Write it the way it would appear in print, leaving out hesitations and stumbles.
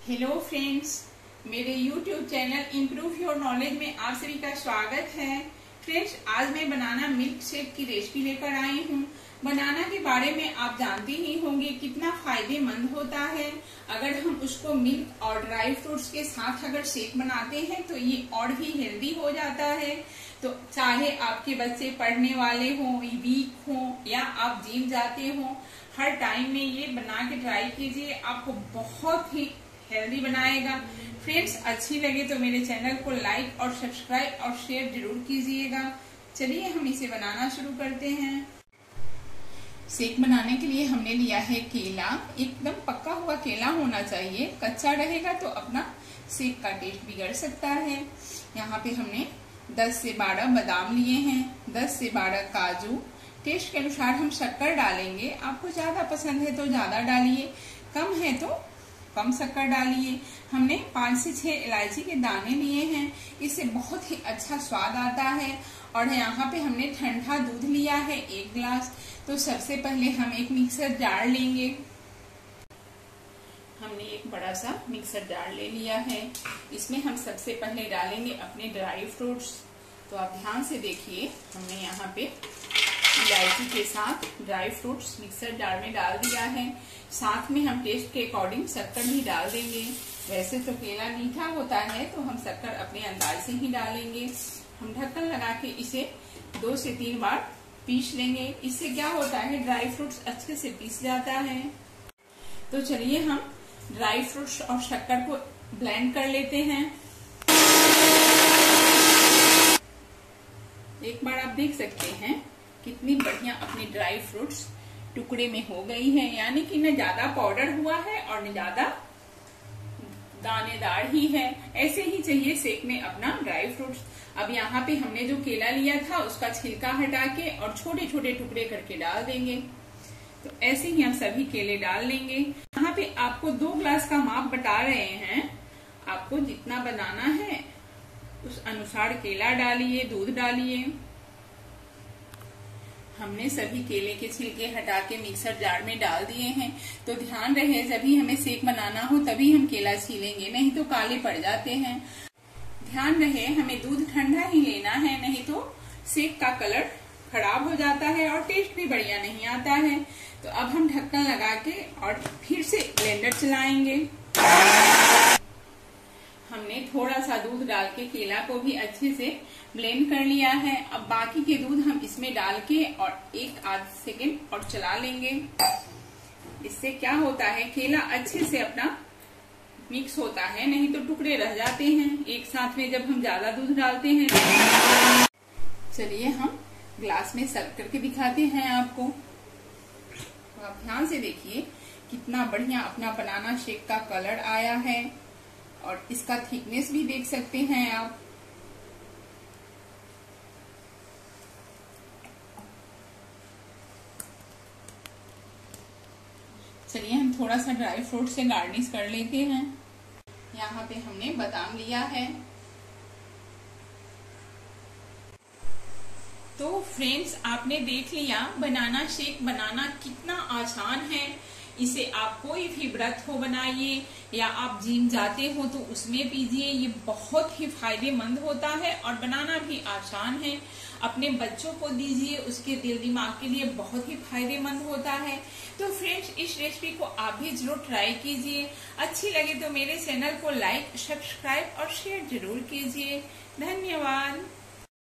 Hello friends, मेरे YouTube channel improve your knowledge में आप सभी का स्वागत है। फ्रेंड्स, आज मैं बनाना मिल्क शेक की रेसिपी लेकर आई हूँ। बनाना के बारे में आप जानते ही होंगे कितना फायदेमंद होता है। अगर हम उसको मिल्क और ड्राई फ्रूट्स के साथ अगर शेक बनाते हैं तो ये और भी हेल्दी हो जाता है। तो चाहे आपके बच्चे पढ़ने वाले हों, वीक हों या आप जिम जाते हों, हर टाइम में ये बना के ट्राई कीजिए, आपको बहुत ही हेल्दी बनाएगा। फ्रेंड्स, अच्छी लगे तो मेरे चैनल को लाइक और सब्सक्राइब और शेयर जरूर कीजिएगा। चलिए हम इसे बनाना शुरू करते हैं। शेक बनाने के लिए हमने लिया है केला। एकदम पका हुआ केला होना चाहिए, कच्चा रहेगा तो अपना शेक का टेस्ट बिगड़ सकता है। यहाँ पे हमने 10 से 12 बादाम लिए हैं, 10 से 12 काजू। टेस्ट के अनुसार हम शक्कर डालेंगे। आपको ज्यादा पसंद है तो ज्यादा डालिए, कम है तो कम शक्कर डालिए। हमने 5 से 6 इलायची के दाने लिए हैं, इससे बहुत ही अच्छा स्वाद आता है। और यहाँ पे हमने ठंडा दूध लिया है 1 गिलास। तो सबसे पहले हम एक मिक्सर जार लेंगे। हमने एक बड़ा सा मिक्सर जार ले लिया है। इसमें हम सबसे पहले डालेंगे अपने ड्राई फ्रूट्स। तो आप ध्यान से देखिए, हमने यहाँ पे इलायची के साथ ड्राई फ्रूट्स मिक्सर जार में डाल दिया है। साथ में हम टेस्ट के अकॉर्डिंग शक्कर भी डाल देंगे। वैसे तो केला मीठा होता है तो हम शक्कर अपने अंदाज से ही डालेंगे। हम ढक्कन लगा के इसे 2 से 3 बार पीस लेंगे। इससे क्या होता है, ड्राई फ्रूट्स अच्छे से पीस जाता है। तो चलिए हम ड्राई फ्रूट्स और शक्कर को ब्लेंड कर लेते हैं। एक बार आप देख सकते हैं कितनी बढ़िया अपनी ड्राई फ्रूट्स टुकड़े में हो गई है। यानी कि न ज्यादा पाउडर हुआ है और न ज्यादा दानेदार ही है। ऐसे ही चाहिए शेक में अपना ड्राई फ्रूट्स। अब यहाँ पे हमने जो केला लिया था उसका छिलका हटा के और छोटे छोटे टुकड़े करके डाल देंगे। तो ऐसे ही हम सभी केले डाल लेंगे। यहाँ पे आपको 2 गिलास का माप बता रहे हैं। आपको जितना बनाना है उस अनुसार केला डालिए, दूध डालिए। हमने सभी केले के छिलके हटा के मिक्सर जार में डाल दिए हैं। तो ध्यान रहे, जब भी हमें शेक बनाना हो तभी हम केला छीलेंगे, नहीं तो काले पड़ जाते हैं। ध्यान रहे, हमें दूध ठंडा ही लेना है, नहीं तो शेक का कलर खराब हो जाता है और टेस्ट भी बढ़िया नहीं आता है। तो अब हम ढक्कन लगा के और फिर से ब्लेंडर चलाएंगे। हमने थोड़ा सा दूध डाल के केला को भी अच्छे से ब्लेंड कर लिया है। अब बाकी के दूध हम इसमें डाल के और 1-8 सेकेंड और चला लेंगे। इससे क्या होता है, केला अच्छे से अपना मिक्स होता है, नहीं तो टुकड़े रह जाते हैं एक साथ में जब हम ज्यादा दूध डालते हैं। चलिए हम ग्लास में सर्व करके दिखाते हैं आपको। तो आप ध्यान से देखिए कितना बढ़िया अपना बनाना शेक का कलर आया है और इसका थिकनेस भी देख सकते हैं आप। चलिए हम थोड़ा सा ड्राई फ्रूट से गार्निश कर लेते हैं। यहाँ पे हमने बादाम लिया है। तो फ्रेंड्स, आपने देख लिया बनाना शेक बनाना कितना आसान है। इसे आप कोई भी व्रत हो बनाइए या आप जिम जाते हो तो उसमें पीजिए। ये बहुत ही फायदेमंद होता है और बनाना भी आसान है। अपने बच्चों को दीजिए, उसके दिल दिमाग के लिए बहुत ही फायदेमंद होता है। तो फ्रेंड्स, इस रेसिपी को आप भी जरूर ट्राई कीजिए। अच्छी लगे तो मेरे चैनल को लाइक, सब्सक्राइब और शेयर जरूर कीजिए। धन्यवाद।